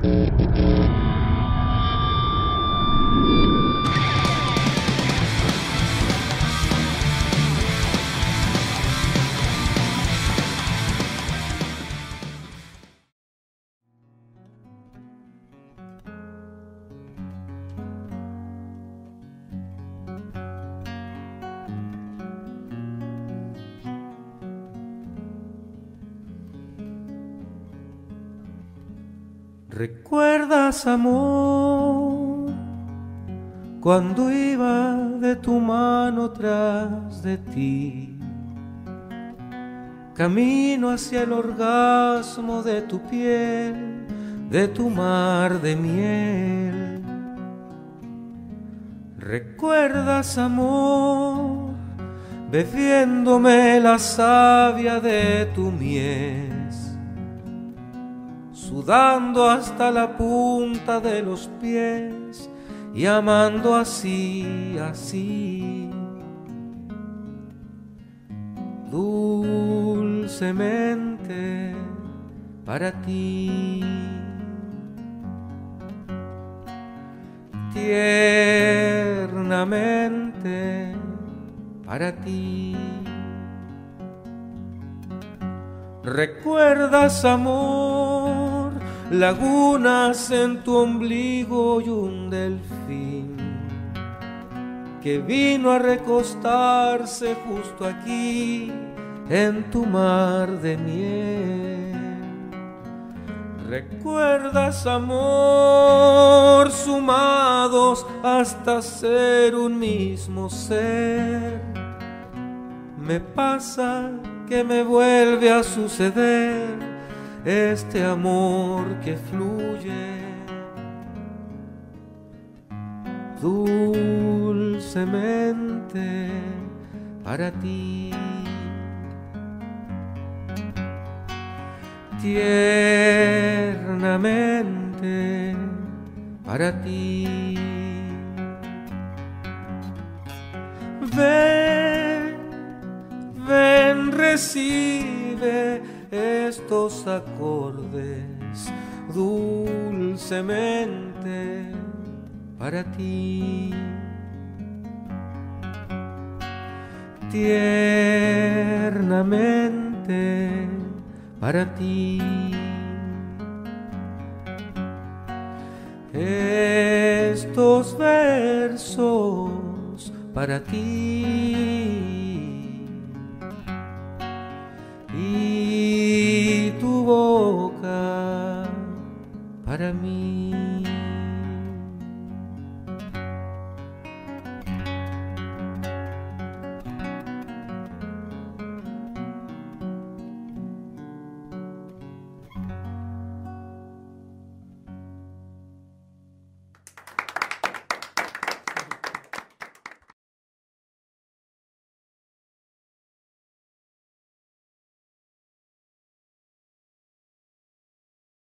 ¿Recuerdas, amor, cuando iba de tu mano tras de ti, camino hacia el orgasmo de tu piel, de tu mar de miel? ¿Recuerdas, amor, bebiéndome la savia de tu mies, sudando hasta la punta de los pies y amando así, así, dulcemente para ti, tiernamente para ti? ¿Recuerdas, amor, lagunas en tu ombligo y un delfín que vino a recostarse justo aquí en tu mar de miel? ¿Recuerdas, amor, sumados hasta ser un mismo ser? Me pasa que me vuelve a suceder este amor que fluye dulcemente para ti, tiernamente para ti. Ven, ven, recibe estos acordes dulcemente para ti, tiernamente para ti. Estos versos para ti y tu boca para mí.